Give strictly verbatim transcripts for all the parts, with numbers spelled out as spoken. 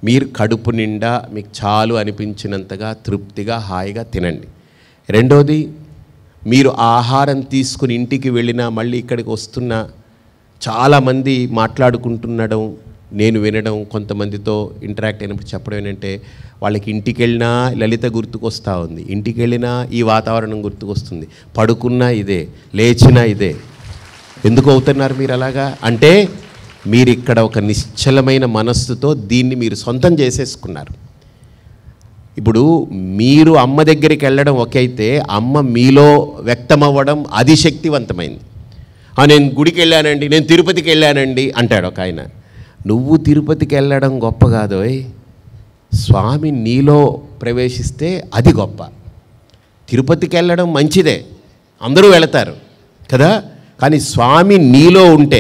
మీరు కడుపు నిండా మీకు చాలు అనిపించినంతగా తృప్తిగా హాయిగా తినండి. రెండోది, మీరు ఆహారం తీసుకుని ఇంటికి వెళ్ళినా మళ్ళీ ఇక్కడికి వస్తున్నా చాలామంది మాట్లాడుకుంటుండడం నేను వినడం, కొంతమందితో ఇంటరాక్ట్ అయినప్పుడు చెప్పడం ఏంటంటే వాళ్ళకి ఇంటికి వెళ్ళినా లలిత గుర్తుకొస్తూ ఉంది, ఇంటికి వెళ్ళినా ఈ వాతావరణం గుర్తుకొస్తుంది, పడుకున్నా ఇదే, లేచినా ఇదే. ఎందుకు అవుతున్నారు మీరు అలాగా అంటే మీరు ఇక్కడ ఒక నిశ్చలమైన మనస్సుతో దీన్ని మీరు సొంతం చేసేసుకున్నారు. ఇప్పుడు మీరు అమ్మ దగ్గరికి వెళ్ళడం ఒకైతే అమ్మ మీలో వ్యక్తమవ్వడం అది శక్తివంతమైంది. నేను గుడికి వెళ్ళానండి, నేను తిరుపతికి వెళ్ళానండి అంటాడు ఒక ఆయన. నువ్వు తిరుపతికి వెళ్ళడం గొప్ప కాదోయ్, స్వామి నీలో ప్రవేశిస్తే అది గొప్ప. తిరుపతికి వెళ్ళడం మంచిదే, అందరూ వెళతారు కదా, కానీ స్వామి నీలో ఉంటే.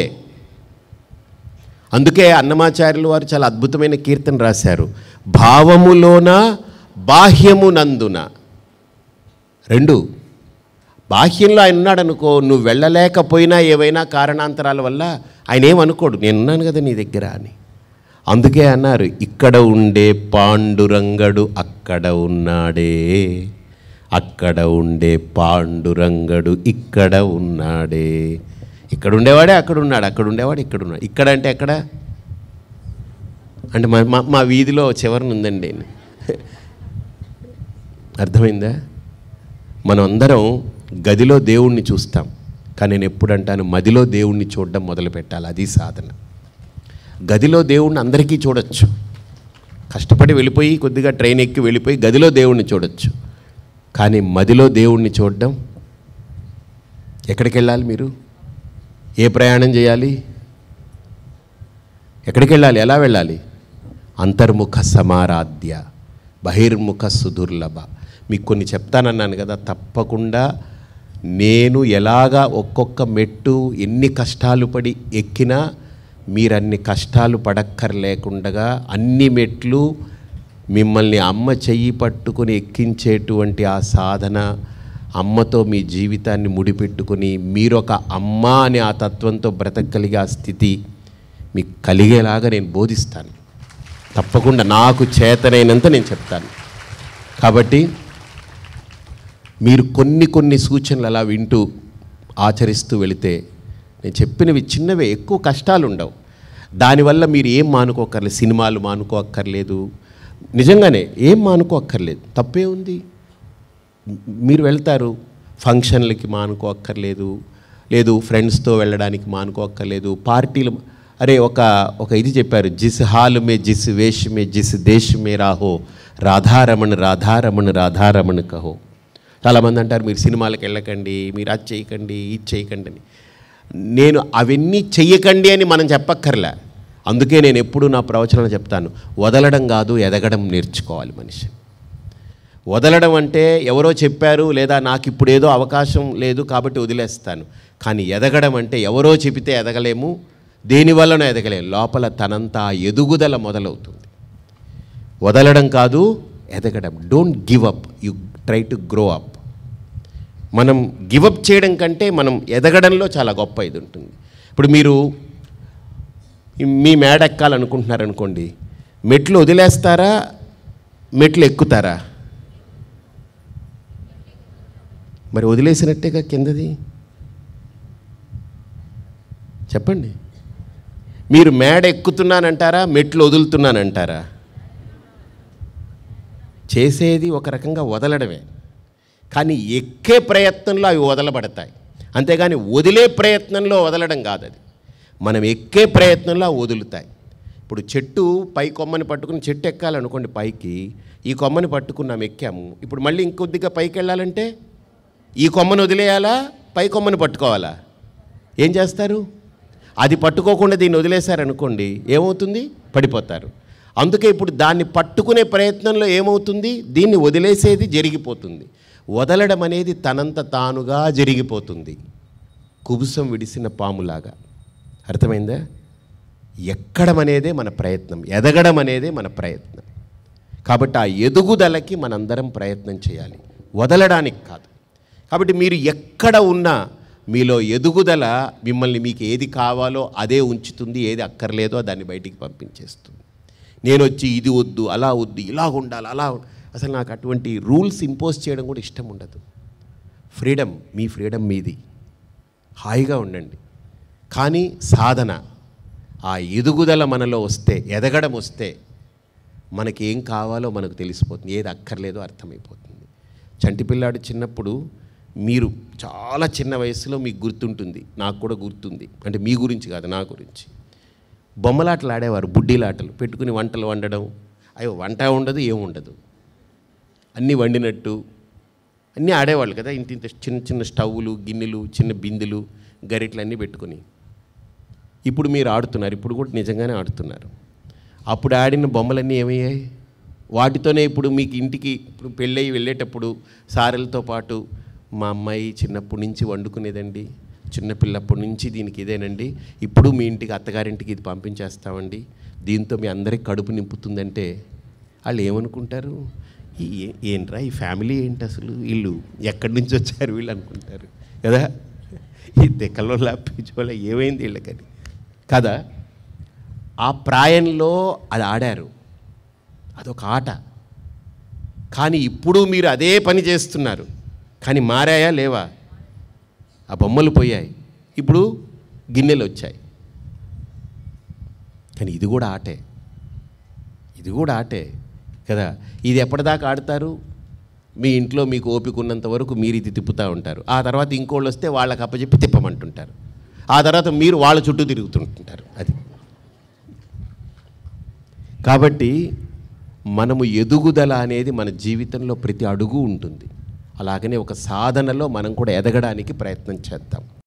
అందుకే అన్నమాచార్యులు వారు చాలా అద్భుతమైన కీర్తన రాశారు, భావములోన బాహ్యమునందున. రెండు, బాహ్యంలో ఆయన ఉన్నాడు అనుకో, నువ్వు వెళ్ళలేకపోయినా ఏవైనా కారణాంతరాల వల్ల ఆయన ఏమనుకోడు, నేనున్నాను కదా నీ దగ్గర అని. అందుకే అన్నారు, ఇక్కడ ఉండే పాండురంగడు అక్కడ ఉన్నాడే, అక్కడ ఉండే పాండురంగడు ఇక్కడ ఉన్నాడే. ఇక్కడ ఉండేవాడే అక్కడ ఉన్నాడు, అక్కడ ఉండేవాడు ఇక్కడ ఉన్నాడు. ఇక్కడ అంటే ఎక్కడ అంటే మా మా వీధిలో చివరన ఉందండి. అర్థమైందా? మనం అందరం గదిలో దేవుణ్ణి చూస్తాం, కానీ నేను ఎప్పుడు అంటాను మదిలో దేవుణ్ణి చూడడం మొదలు పెట్టాలి, అది సాధన. గదిలో దేవుణ్ణి అందరికీ చూడొచ్చు, కష్టపడి వెళ్ళిపోయి కొద్దిగా ట్రైన్ ఎక్కి వెళ్ళిపోయి గదిలో దేవుణ్ణి చూడొచ్చు, కానీ మదిలో దేవుణ్ణి చూడడం. ఎక్కడికి వెళ్ళాలి మీరు? ఏ ప్రయాణం చేయాలి? ఎక్కడికి వెళ్ళాలి? ఎలా వెళ్ళాలి? అంతర్ముఖ సమారాధ్య బహిర్ముఖ సుదుర్లభ. మీకు కొన్ని చెప్తానన్నాను కదా, తప్పకుండా నేను ఎలాగా ఒక్కొక్క మెట్టు ఎన్ని కష్టాలు పడి ఎక్కినా మీరు అన్ని కష్టాలు పడక్కర్లేకుండగా అన్ని మెట్లు మిమ్మల్ని అమ్మ చెయ్యి పట్టుకొని ఎక్కించేటువంటి ఆ సాధన, అమ్మతో మీ జీవితాన్ని ముడిపెట్టుకొని మీరొక అమ్మ అనే ఆ తత్వంతో బ్రతకగలిగే ఆ స్థితి మీకు కలిగేలాగా నేను బోధిస్తాను. తప్పకుండా నాకు చేతనైనంత నేను చెప్తాను. కాబట్టి మీరు కొన్ని కొన్ని సూచనలు అలా వింటూ ఆచరిస్తూ వెళితే, నేను చెప్పినవి చిన్నవే, ఎక్కువ కష్టాలు ఉండవు. దానివల్ల మీరు ఏం మానుకోక్కర్లేదు, సినిమాలు మానుకోక్కర్లేదు, నిజంగానే ఏం మానుకోక్కర్లేదు. తప్పే ఉంది? మీరు వెళ్తారు ఫంక్షన్లకి, మానుకోక్కర్లేదు, లేదు ఫ్రెండ్స్తో వెళ్ళడానికి మానుకోక్కర్లేదు, పార్టీలు. అరే ఒక ఒక ఇది చెప్పారు, జిస్ హాల్ మే జిస్ వేష్ మే జిస్ దేశ్ మే రాహో రాధారమణ రాధారమణ రాధారమణ కహో. చాలామంది అంటారు మీరు సినిమాలకు వెళ్ళకండి, మీరు అది చేయకండి, ఇది చేయకండి అని. నేను అవన్నీ చెయ్యకండి అని మనం చెప్పక్కర్లే. అందుకే నేను ఎప్పుడు నా ప్రవచనాలు చెప్తాను, వదలడం కాదు ఎదగడం నేర్చుకోవాలి మనిషి. వదలడం అంటే ఎవరో చెప్పారు, లేదా నాకు ఇప్పుడు ఏదో అవకాశం లేదు కాబట్టి వదిలేస్తాను. కానీ ఎదగడం అంటే ఎవరో చెబితే ఎదగలేము, దేనివల్లనో ఎదగలేము, లోపల తనంతా ఎదుగుదల మొదలవుతుంది. వదలడం కాదు ఎదగడం. Don't give up, you try to grow up. మనం గివప్ చేయడం కంటే మనం ఎదగడంలో చాలా గొప్ప ఇది ఉంటుంది. ఇప్పుడు మీరు మీ మేడ ఎక్కాలనుకుంటున్నారనుకోండి, మెట్లు వదిలేస్తారా, మెట్లు ఎక్కుతారా? మరి వదిలేసినట్టేగా కిందది. చెప్పండి, మీరు మేడ ఎక్కుతున్నానంటారా, మెట్లు వదులుతున్నానంటారా? చేసేది ఒక రకంగా వదలడమే, కానీ ఎక్కే ప్రయత్నంలో అవి వదలబడతాయి. అంతేగాని వదిలే ప్రయత్నంలో వదలడం కాదు అది. మనం ఎక్కే ప్రయత్నంలో అవి వదులుతాయి. ఇప్పుడు చెట్టు పై కొమ్మని పట్టుకుని చెట్టు ఎక్కాలనుకోండి, పైకి ఈ కొమ్మని పట్టుకున్నాం, ఎక్కాము. ఇప్పుడు మళ్ళీ ఇంకొద్దిగా పైకి వెళ్ళాలంటే ఈ కొమ్మను వదిలేయాలా, పై కొమ్మని పట్టుకోవాలా? ఏం చేస్తారు? అది పట్టుకోకుండా దీన్ని వదిలేశారనుకోండి, ఏమవుతుంది? పడిపోతారు. అందుకే ఇప్పుడు దాన్ని పట్టుకునే ప్రయత్నంలో ఏమవుతుంది? దీన్ని వదిలేసేది జరిగిపోతుంది. వదలడం అనేది తనంత తానుగా జరిగిపోతుంది, కుబుసం విడిసిన పాములాగా. అర్థమైందా? ఎక్కడం అనేదే మన ప్రయత్నం, ఎదగడం అనేదే మన ప్రయత్నం. కాబట్టి ఆ ఎదుగుదలకి మనందరం ప్రయత్నం చేయాలి, వదలడానికి కాదు. కాబట్టి మీరు ఎక్కడ ఉన్నా మీలో ఎదుగుదల మిమ్మల్ని మీకు ఏది కావాలో అదే ఉంచుతుంది, ఏది అక్కర్లేదో దాన్ని బయటికి పంపించేస్తుంది. నేను వచ్చి ఇది వద్దు, అలా వద్దు, ఇలా ఉండాలి, అలా ఉం-" అసలు నాకు అటువంటి రూల్స్ ఇంపోజ్ చేయడం కూడా ఇష్టం ఉండదు. ఫ్రీడమ్, మీ ఫ్రీడమ్ మీది, హాయిగా ఉండండి. కానీ సాధన, ఆ ఎదుగుదల మనలో వస్తే, ఎదగడం వస్తే మనకి ఏం కావాలో మనకు తెలిసిపోతుంది, ఏది అక్కర్లేదో అర్థమైపోతుంది. చంటి పిల్లాడు చిన్నప్పుడు, మీరు చాలా చిన్న వయసులో మీకు గుర్తుంటుంది, నాకు కూడా గుర్తుంది, అంటే మీ గురించి కాదు నా గురించి, బొమ్మలాటలు ఆడేవారు, బుడ్డీలాటలు పెట్టుకుని వంటలు వండడం. అయ్యో వంట ఉండదు, ఏముండదు, అన్నీ వండినట్టు అన్నీ ఆడేవాళ్ళు కదా. ఇంత ఇంత చిన్న చిన్న స్టవ్లు, గిన్నెలు, చిన్న బిందెలు, గరిటలు అన్నీ పెట్టుకుని. ఇప్పుడు మీరు ఆడుతున్నారు, ఇప్పుడు కూడా నిజంగానే ఆడుతున్నారు. అప్పుడు ఆడిన బొమ్మలన్నీ ఏమయ్యాయి? వాటితోనే ఇప్పుడు మీకు ఇంటికి ఇప్పుడు పెళ్ళయి వెళ్ళేటప్పుడు సారెలతో పాటు, మా అమ్మాయి చిన్నప్పటి నుంచి వండుకునేదండి, చిన్నపిల్లప్పటి నుంచి దీనికి ఇదేనండి, ఇప్పుడు మీ ఇంటికి అత్తగారింటికి ఇది పంపించేస్తామండి, దీంతో మీ అందరికి కడుపు నింపుతుందంటే వాళ్ళు ఏమనుకుంటారు? ఈ ఏంట్రా ఈ ఫ్యామిలీ ఏంటి, అసలు వీళ్ళు ఎక్కడి నుంచి వచ్చారు వీళ్ళు అనుకుంటారు కదా. ఈ తెక్కలో పిచ్చోళ్ళ ఏమైంది వీళ్ళకని కదా. ఆ ప్రాయంలో అది ఆడారు, అదొక ఆట. కానీ ఇప్పుడు మీరు అదే పని చేస్తున్నారు, కానీ మారాయా లేవా? ఆ బొమ్మలు పోయాయి, ఇప్పుడు గిన్నెలు వచ్చాయి. కానీ ఇది కూడా ఆటే, ఇది కూడా ఆటే కదా. ఇది ఎప్పటిదాకా ఆడతారు? మీ ఇంట్లో మీకు ఓపిక ఉన్నంత వరకు మీరు ఇది తిప్పుతూ ఉంటారు. ఆ తర్వాత ఇంకోళ్ళు వస్తే వాళ్ళకి అప్పచెప్పి తిప్పమంటుంటారు. ఆ తర్వాత మీరు వాళ్ళ చుట్టూ తిరుగుతుంటుంటారు. అది కాబట్టి మనము ఎదుగుదల అనేది మన జీవితంలో ప్రతి అడుగు ఉంటుంది. అలాగనే ఒక సాధనలో మనం కూడా ఎదగడానికి ప్రయత్నం చేద్దాం.